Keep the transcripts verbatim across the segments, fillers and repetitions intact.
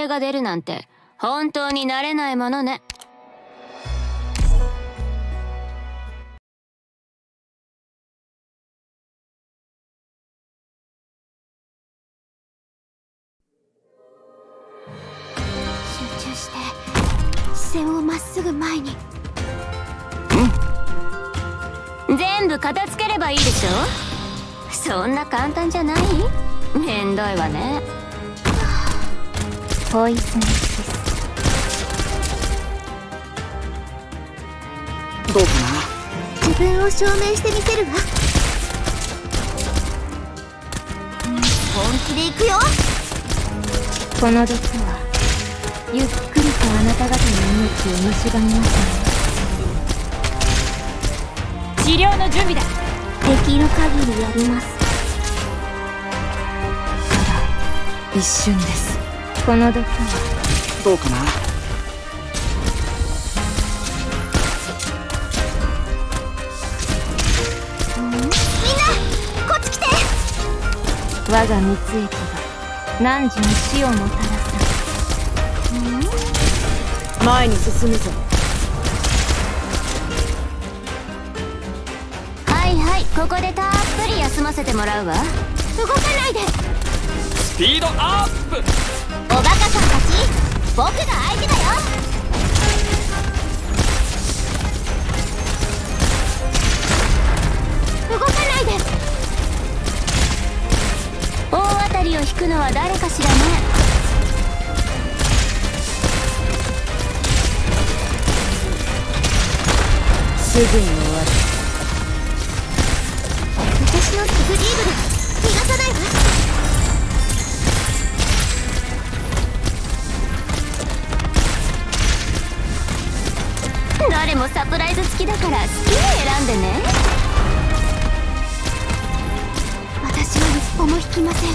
が出るなんて本当になれないものね。 集中して視線をまっすぐ前に。 全部片付ければいいでしょ。そんな簡単じゃない。めんどいわね。 ポイズンキス。 どうかな。 自分を証明してみせるわ。本気で行くよ。この毒はゆっくりとあなた方の命を蝕みますね。 治療の準備だ。 できる限りやります。 ただ一瞬です。 この毒はどうかな。 みんなこっち来て。我が蜜液が汝に死をもたらさ。 前に進むぞ。 はいはい、ここでたっぷり休ませてもらうわ。 動かないで。 スピードアップ。 おバカさんたち、僕が相手だよ。動かないで。 大当たりを引くのは誰かしらね。 すぐに終わる。 私のスグリーブで逃がさないわ。 誰もサプライズ付きだから好きに選んでね。 私は一歩も引きません。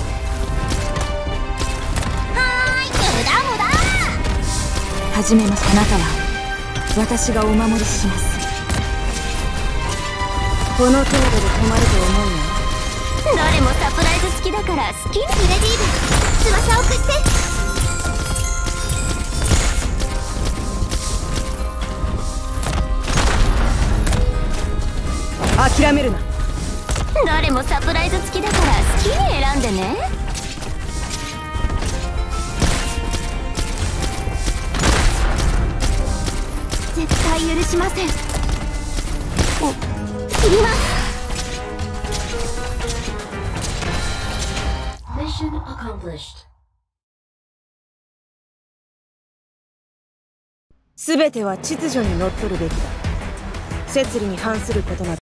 はーい、無駄無駄。 はじめまして。あなたは私がお守りします。この程度で止まると思うよ。 誰もサプライズ付きだから好きに。 フレディーブ、翼を貸して。 諦めるな。 誰もサプライズ付きだから好きに選んでね。 絶対許しません。お、切ります。 Mission accomplished. すべては秩序にのっとるべきだ。摂理に反することなど